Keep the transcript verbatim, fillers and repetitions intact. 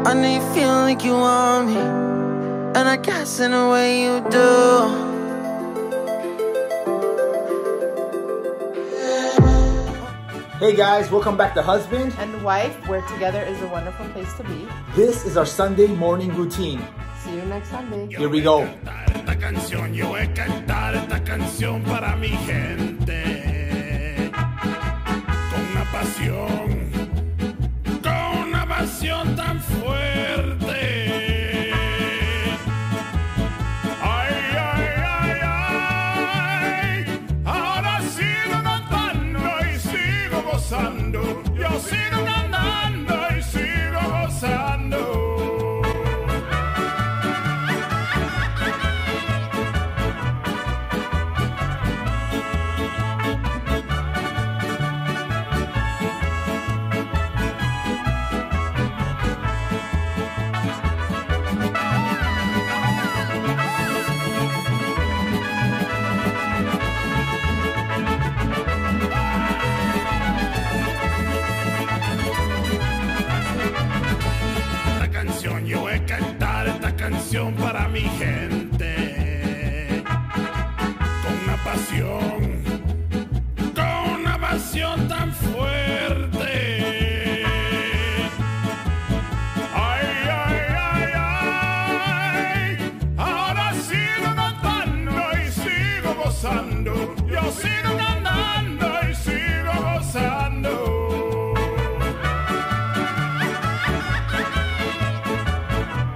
I know you feel like you want me, and I guess in a way you do. Hey guys, welcome back to Husband and Wife, where together is a wonderful place to be. This is our Sunday morning routine. See you next Sunday. Here we go. Esta canción, yo voy a cantar esta canción para mi gente. Con una pasión, con una pasión tan fuerte. Ay, ay, ay, ay. Ahora sigo cantando y sigo gozando. Yo sigo cantando y sigo gozando. Yo voy a cantar esta canción para mi gente con una pasión.